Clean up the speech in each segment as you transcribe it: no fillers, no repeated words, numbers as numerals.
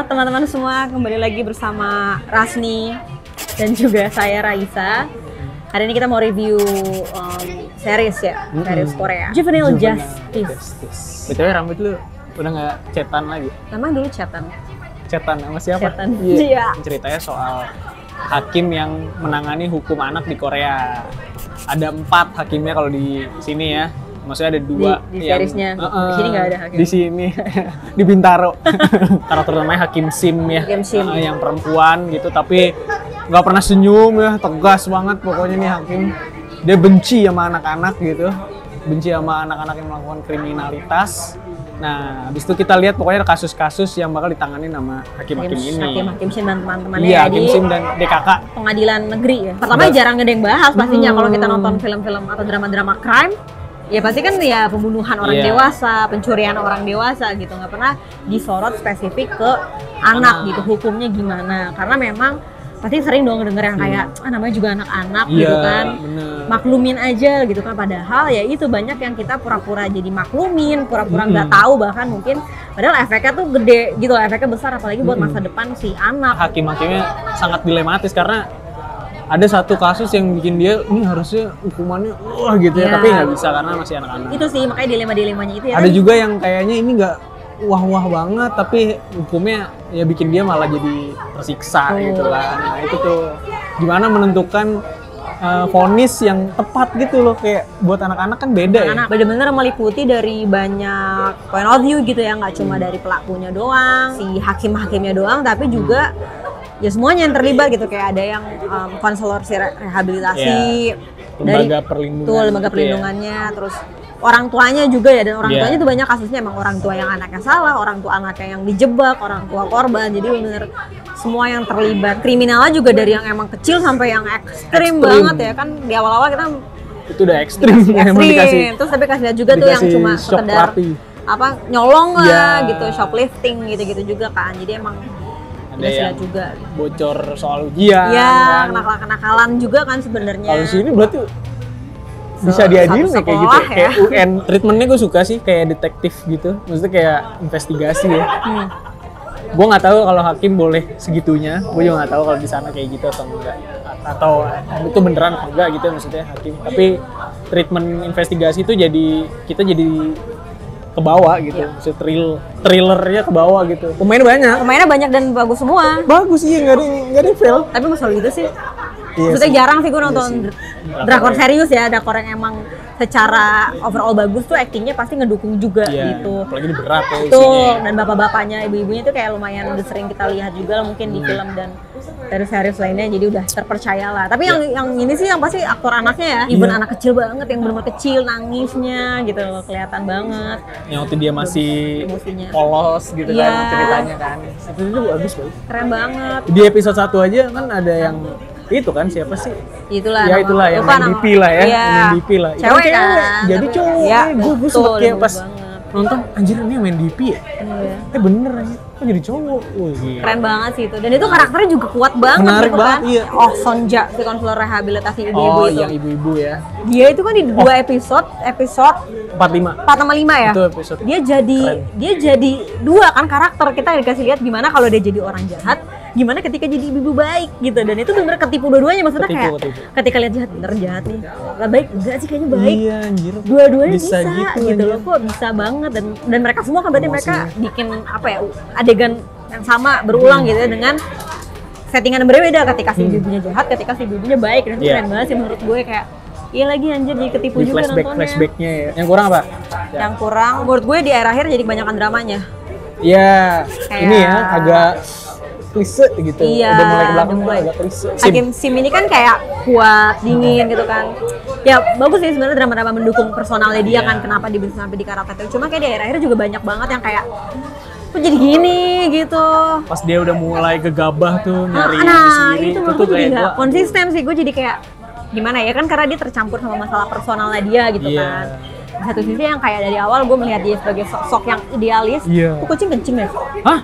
teman-teman semua, kembali lagi bersama Rasni dan juga saya Raisa. Hari ini kita mau review series ya, series Korea. Juvenile Justice. Betul, rambut lu udah nggak cetan lagi? Namanya dulu Cetan. Cetan sama siapa? Cetan. Iya. Ceritanya soal hakim yang menangani hukum anak di Korea. Ada 4 hakimnya kalau di sini ya. Maksudnya ada 2 di seriesnya. Di sini nggak ada hakim. Di sini di Bintaro. Karakter namanya Hakim Sim ya. Hakim Sim. Yang perempuan gitu, tapi nggak pernah senyum ya, tegas banget pokoknya nih hakim. Dia benci sama anak-anak gitu, benci sama anak-anak yang melakukan kriminalitas. Nah, habis itu kita lihat pokoknya kasus-kasus yang bakal ditangani sama hakim-hakim ini. Hakim Sim dan teman-temannya. Iya, Hakim Sim dan DKK. Pengadilan negeri ya. Pertama jarang ada yang bahas pastinya kalau kita nonton film-film atau drama-drama crime. Ya pasti kan ya pembunuhan orang dewasa, pencurian orang dewasa gitu, nggak pernah disorot spesifik ke anak gitu, hukumnya gimana? Karena memang pasti sering dong denger yang kayak namanya juga anak-anak gitu kan, maklumin aja gitu kan. Padahal ya itu banyak yang kita pura-pura jadi maklumin, pura-pura nggak tahu bahkan mungkin, padahal efeknya tuh gede gitu, efeknya besar apalagi buat masa depan si anak. Hakim-hakimnya sangat dilematis karena ada satu kasus yang bikin dia ini harusnya hukumannya wah gitu ya, tapi nggak bisa karena masih anak-anak. Itu sih makanya dilema-dilemanya itu ya. Ada juga yang kayaknya ini nggak wah-wah banget tapi hukumnya ya bikin dia malah jadi tersiksa gitu kan. Nah itu tuh gimana menentukan vonis yang tepat gitu loh, kayak buat anak-anak kan beda ya. Bener-bener meliputi dari banyak point of view gitu ya, nggak cuma dari pelakunya doang, si hakim-hakimnya doang, tapi juga ya semuanya yang terlibat gitu, kayak ada yang konselor rehabilitasi, lembaga perlindungan, tuh lembaga perlindungannya, terus orang tuanya juga ya, dan orang tuanya tuh banyak kasusnya emang orang tua yang anaknya salah, orang tua anaknya yang dijebak, orang tua korban, jadi bener semua yang terlibat. Kriminalnya juga dari yang emang kecil sampai yang ekstrim banget ya kan, di awal-awal kita itu udah ekstrim. Terus tapi kasih lihat juga tuh yang cuma sekedar apa nyolong lah gitu, shoplifting gitu-gitu juga kan, jadi emang ada yang juga bocor soal ujian, ya kenakalan juga kan sebenarnya. Kalau sini berarti bisa diadilin kayak gitu, ya. Kayak UN treatmentnya gue suka sih, kayak detektif gitu, maksudnya kayak investigasi ya. Gue nggak tahu kalau hakim boleh segitunya, gue juga nggak tahu kalau di sana kayak gitu atau enggak, atau itu beneran apa enggak gitu maksudnya hakim. Tapi treatment investigasi itu kita jadi ke bawah gitu, maksudnya thrillernya ke bawah gitu. Pemainnya banyak dan bagus semua. Bagus iya, nggak ada yang fail. Tapi masalah gitu sih. Maksudnya jarang sih gue nonton drakor serius ya, drakor yang emang secara overall bagus tuh aktingnya pasti ngedukung juga gitu. Apalagi ini berat ya tuh, dan bapak-bapaknya, ibu-ibunya tuh kayak lumayan udah sering kita lihat juga mungkin di film dan dari series lainnya, jadi udah terpercaya lah. Tapi yang ini sih yang pasti aktor anaknya ya, even anak kecil banget yang benar-benar kecil nangisnya gitu loh, kelihatan banget. Yang waktu dia masih polos gitu kan ceritanya kan. Itu bagus banget. Keren banget. Di episode 1 aja kan ada yang itu kan siapa sih? Itulah yang MVP lah ya. MVP lah. Cewek kan. Jadi cowok. Ya, gue sempet kayak pas nonton anjir ini main DP ya? Bener aja. Kok jadi cowok? Keren banget sih itu. Dan itu karakternya juga kuat banget. Menarik gitu banget, kan. iya. Oh, Sonja, si konselor rehabilitasi ibu-ibu itu. Yang ibu-ibu ya. Dia itu kan di 2 episode 4 sama 5 ya. Itu episode. Dia jadi 2 kan karakter. Kita dikasih lihat gimana kalau dia jadi orang jahat, gimana ketika jadi ibu baik gitu. Dan itu bener ketipu dua-duanya, maksudnya kayak ketika lihat jahat nih, lah baik enggak sih, kayaknya baik. Iya anjir. Dua-duanya bisa gitu loh, kok bisa banget. Dan mereka semua kan berarti mereka bikin apa ya, adegan yang sama berulang gitu ya, dengan settingan yang berbeda, ketika si ibunya jahat, ketika si ibunya baik. Dan itu keren banget sih menurut gue, kayak iya lagi anjir jadi ketipu juga nontonnya. Flashbacknya ya. Yang kurang apa? Yang kurang menurut gue di akhir jadi kebanyakan dramanya. Iya, ini ya agak klise gitu. Iya, udah mulai ke belakang agak klise. Hakim Sim ini kan kayak kuat, dingin gitu kan. Ya bagus sih sebenarnya drama-drama mendukung personalnya dia kan, kenapa dia bisa sampai di karakter itu. Cuma kayak di akhir-akhir juga banyak banget yang kayak kok jadi gini gitu. Pas dia udah mulai gegabah tuh nyari sendiri, itu tuh kayak gak konsisten sih. Gue jadi kayak gimana ya kan, karena dia tercampur sama masalah personalnya dia gitu kan. Di satu sisi yang kayak dari awal gue melihat dia sebagai sosok yang idealis. Tuh kucing kencing ya? Hah?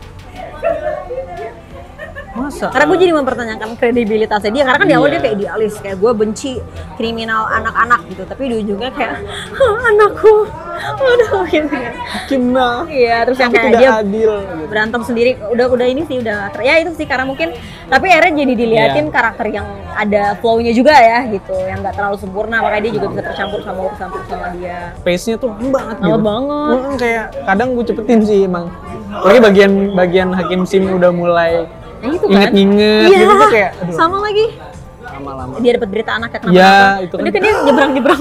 Masa? Karena gue jadi mempertanyakan kredibilitasnya dia, karena kan di awal dia kayak idealis, kayak gue benci kriminal anak-anak gitu, tapi di ujungnya kayak anakku Waduh, gitu kan. Hakimna. Iya, terus yang Aku kayak tidak dia adil. Gitu. berantem sendiri, udah ini sih udah ya itu sih karena mungkin, tapi akhirnya jadi diliatin karakter yang ada flow-nya juga ya gitu, yang nggak terlalu sempurna, makanya dia juga bisa tercampur sama dia. Pace-nya tuh lama banget Lama gitu. banget. Kayak kadang gue cepetin sih emang. Apalagi bagian Hakim Sim udah mulai Nah, itu kan. inget-inget Iya, gitu tuh kayak aduh, sama lagi. lama-lama. Dia dapat berita anaknya kenapa? Iya, itu kan. Udah kan dia nyebrang.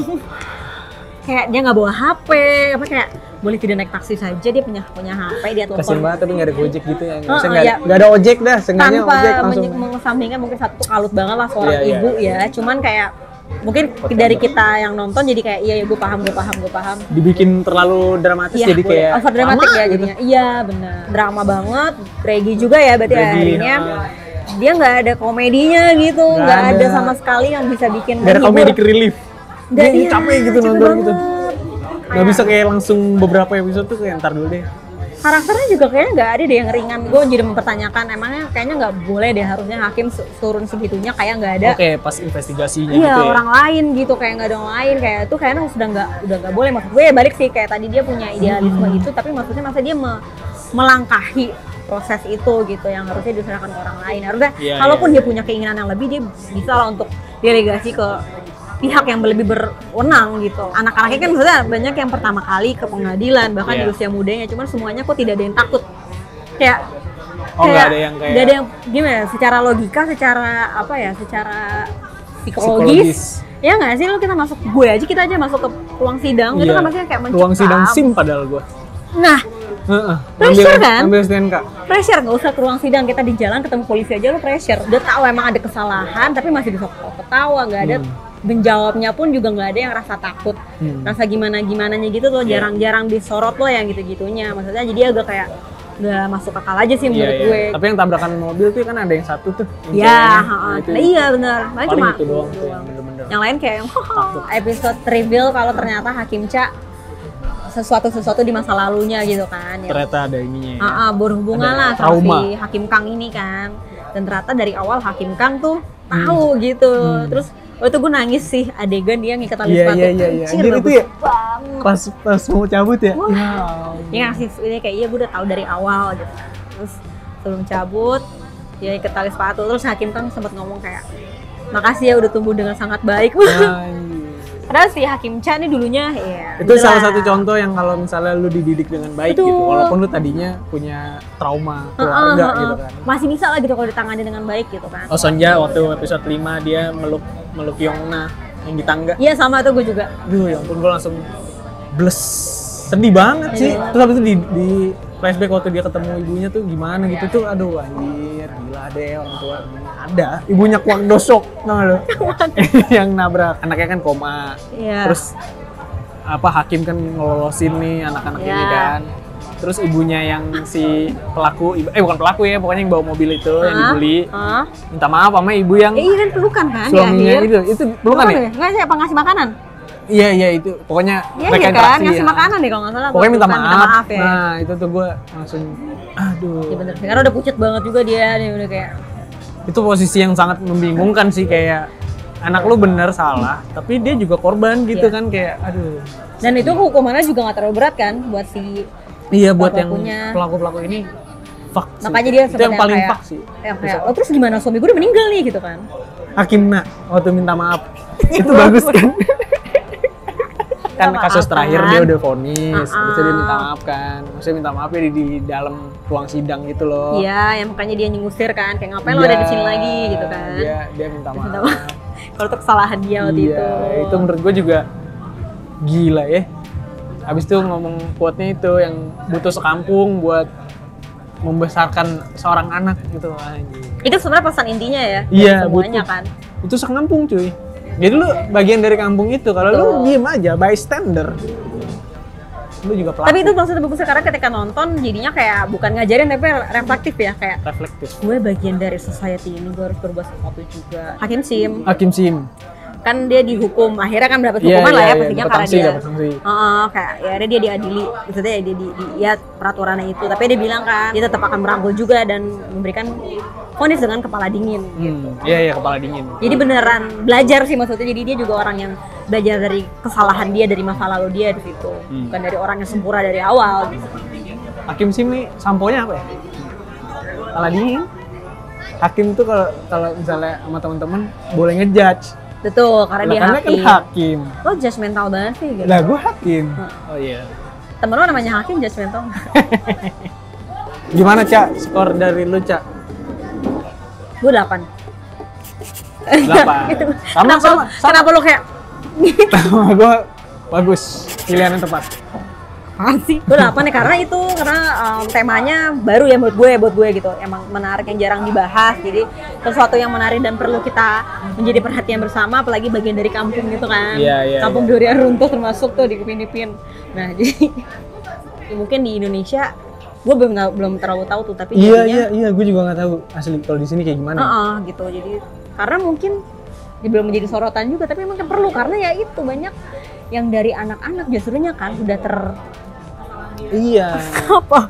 Kayak dia nggak bawa HP, apa kayak boleh tidak naik taksi saja, dia punya HP, dia telepon. Kasian banget tapi nggak ada Gojek gitu ya. Maksudnya iya. nggak ada ojek dah, sengaja Tanpa ojek langsung. mengesampingkan mungkin satu tuh kalut banget lah seorang Iya, ibu ya, cuman kayak mungkin dari kita yang nonton jadi kayak iya gue paham. Dibikin terlalu dramatis Iya, jadi boleh. kayak over dramatik lama ya gitu. jadinya. Iya benar. Drama banget, Reggie juga ya berarti Reggie, akhirnya dia nggak ada komedinya gitu, nggak ada ada sama sekali yang bisa bikin Gak ada menghibur. comedic relief. Nggak, Dia iya, capek gitu capek nonton gitu. banget. Gak bisa kayak langsung beberapa episode tuh kayak ntar dulu deh. Karakternya juga kayaknya nggak ada deh yang ringan. Gue jadi mempertanyakan emangnya kayaknya nggak boleh deh harusnya hakim turun segitunya kayak nggak ada. Oke, pas investigasinya Iya gitu ya. orang lain gitu, kayak nggak ada orang lain, kayak itu kayaknya udah nggak boleh. Maksud gue ya balik sih kayak tadi dia punya idealisme gitu, tapi maksudnya masa dia melangkahi proses itu gitu yang harusnya diserahkan ke orang lain. Harusnya Iya, kalaupun iya. dia punya keinginan yang lebih, dia bisa lah untuk delegasi ke pihak yang lebih berwenang gitu. Anak-anaknya kan maksudnya banyak yang pertama kali ke pengadilan bahkan di Iya. usia mudanya, cuman semuanya kok tidak ada yang takut. Kayak Oh, nggak ada yang kayak nggak ada yang gimana ya, secara logika, secara apa ya, secara psikologis. Ya nggak sih, lo kita masuk, kita aja masuk ke ruang sidang, itu Iya. kan maksudnya kayak mencekam. Ruang sidang SIM padahal gua. Nah, Heeh. Pressure kan? Ambil STNK. pressure, nggak usah ke ruang sidang, kita di jalan ketemu polisi aja lo pressure. Udah tahu emang ada kesalahan, tapi masih bisa ketawa, nggak ada menjawabnya pun juga nggak ada yang rasa takut, rasa gimana-gimananya gitu tuh, jarang-jarang disorot lo yang gitu-gitunya. Maksudnya jadi agak kayak nggak masuk akal aja sih menurut gue. Tapi yang tabrakan mobil tuh kan ada yang satu tuh. yang Ya, ceweknya. Nah, itu nah, iya benar. Makanya paling cuma itu doang tuh yang bener-bener. yang lain kayak episode reveal kalau ternyata Hakim Cha sesuatu di masa lalunya gitu kan. Ya. Ternyata ada ininya ya. Berhubungan Ada lah sama trauma. si Hakim Kang ini kan. Dan ternyata dari awal Hakim Kang tuh tahu gitu. Terus waktu gue nangis sih adegan dia ngikat tali sepatu. Iya. Anjir, Anjir, itu bagus ya? banget. Pas mau cabut ya. Wah. Ya. Dia ngasih ini kayak iya gue udah tahu dari awal gitu. Terus sebelum cabut dia ikat tali sepatu, terus Hakim Kang sempat ngomong kayak makasih ya udah tumbuh dengan sangat baik. Anjir. Padahal si Hakim Cha ini dulunya ya Itu gitu salah lah. satu contoh yang kalau misalnya lu dididik dengan baik Betul. gitu, walaupun lu tadinya punya trauma keluarga gitu kan. Masih bisa lah gitu kalau ditangani dengan baik gitu kan. Oh, Sonja waktu episode 5 dia meluk Yongna yang di tangga. Iya sama tuh gue juga. Aduh, ya ampun, gue langsung bles. Sedih banget sih. Iya. Terus habis itu di flashback waktu dia ketemu ibunya tuh gimana gitu tuh, aduh anjir, gila deh orang tua. Ada ibunya Kwang Dosok, tau gak lu? Yang nabrak anaknya kan koma. Iya. Terus apa Hakim kan ngelolosin nih anak-anak ini Iya. kan. Terus ibunya yang si pelaku, bukan pelaku ya, pokoknya yang bawa mobil itu yang dibully, minta maaf sama ibu yang Iya kan pelukan kan di suaminya akhir. itu pelukan ya? Nggak sih, apa ngasih makanan? Iya itu pokoknya Iya mereka kan, interaksi ngasih ya. makanan deh kalau nggak salah. Pokoknya minta Pelukan, maaf. ya. Nah itu tuh gue langsung aduh. Iya bener, karena udah pucet banget juga dia udah kayak. Itu posisi yang sangat membingungkan sih, kayak anak lu bener salah, tapi dia juga korban gitu Iya. kan, kayak aduh. Dan itu hukumannya juga nggak terlalu berat kan buat si. Iya buat yang pelakunya. pelaku ini fuck sih. Makanya dia itu yang paling kayak, fuck sih. Yang kayak, oh terus gimana suami gue udah meninggal nih gitu kan? Hakimna waktu minta maaf itu bagus kan. Kan kasus terakhir dia udah vonis, terus dia minta maaf kan. Maksudnya minta maaf ya di dalam ruang sidang gitu loh. Iya, yang makanya dia nyengusir kan, kayak ngapain lo ada di sini lagi gitu kan? Dia minta maaf. Minta maaf. Kalau itu kesalahan dia waktu itu. Itu menurut gue juga gila ya. Habis itu ngomong quote-nya itu yang butuh sekampung buat membesarkan seorang anak gitu anjing. Itu sebenarnya pesan intinya ya. Iya, dari semuanya butuh. kan. Itu sekampung cuy. Jadi lu bagian dari kampung itu, kalau lu diem aja bystander. Lu juga pelaku. Tapi itu maksudnya bagusnya karena ketika nonton jadinya kayak bukan ngajarin tapi reflektif ya, kayak reflektif. gue bagian dari society ini, gue harus berbuat sesuatu juga. Hakim Sim Hakim Sim. kan dia dihukum, akhirnya kan mendapat Iya, hukuman lah ya iya, pastinya dapat karena sanksi, dia dapat sanksi. kayak ya akhirnya dia diadili, maksudnya dia ya peraturannya itu, tapi dia bilang kan dia tetap akan merangkul juga dan memberikan vonis dengan kepala dingin. Iya kepala dingin. Jadi beneran belajar sih maksudnya, jadi dia juga orang yang belajar dari kesalahan dia, dari masa lalu dia di situ. Bukan dari orang yang sempurna dari awal gitu. Hakim Sim nih samponya apa ya? Aladin. Hakim tuh kalau misalnya sama teman-teman boleh ngejudge. Betul, karena dia Karena hakim. kan hakim. Lo judgmental banget sih gitu. Lah gue hakim. Oh iya. Temen lo namanya hakim judgmental. Gimana Cak? Skor dari lu Cak? Gue 8. 8. Sama. Kenapa lo kayak Sama gue bagus. Pilihan yang tepat. apaan sih? Gue 8 ya karena temanya baru ya buat gue gitu. Emang menarik yang jarang dibahas. Jadi sesuatu yang menarik dan perlu kita menjadi perhatian bersama, apalagi bagian dari kampung gitu kan. Iya, Kampung Durian runtuh termasuk tuh di Upin-Ipin. Nah, jadi ya mungkin di Indonesia gue belum terlalu tahu tuh, tapi Iya, gue juga nggak tahu asli kalau di sini kayak gimana. gitu. Jadi karena mungkin belum menjadi sorotan juga, tapi memang perlu karena ya itu banyak yang dari anak-anak justrunya kan udah Iya. apa?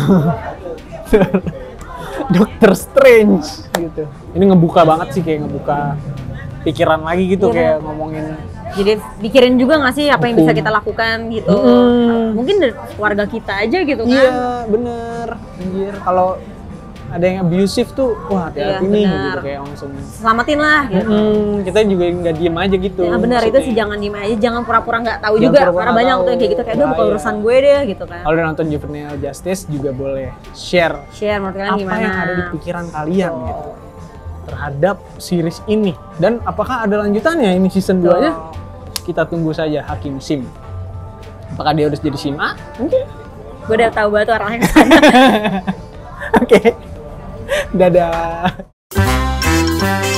Doctor Strange gitu. Ini ngebuka banget sih, kayak ngebuka pikiran lagi gitu, kayak ngomongin. Jadi pikirin juga nggak sih apa yang bisa kita lakukan gitu. Mungkin dari keluarga kita aja gitu kan. Iya, bener. Anjir, kalau ada yang abusive tuh, wah hati-hati Iya, nih bener. gitu, kayak langsung. Selamatin lah gitu. Kita juga nggak diem aja gitu. Ya benar, itu sih jangan diem aja, jangan pura-pura nggak tahu juga. pura-pura Karena nggak banyak tahu. tuh yang kayak gitu, kayak udah bukan Bahaya. urusan gue deh gitu kan. Kalau udah nonton Juvenile Justice juga boleh share Share menurut kalian apa gimana? yang ada di pikiran kalian gitu terhadap series ini, dan apakah ada lanjutannya ini season 2-nya? Kita tunggu saja Hakim Sim. Apakah dia harus jadi Sim A? Mungkin. Gue udah tahu banget tuh arahnya ke sana. Oke. Dadah.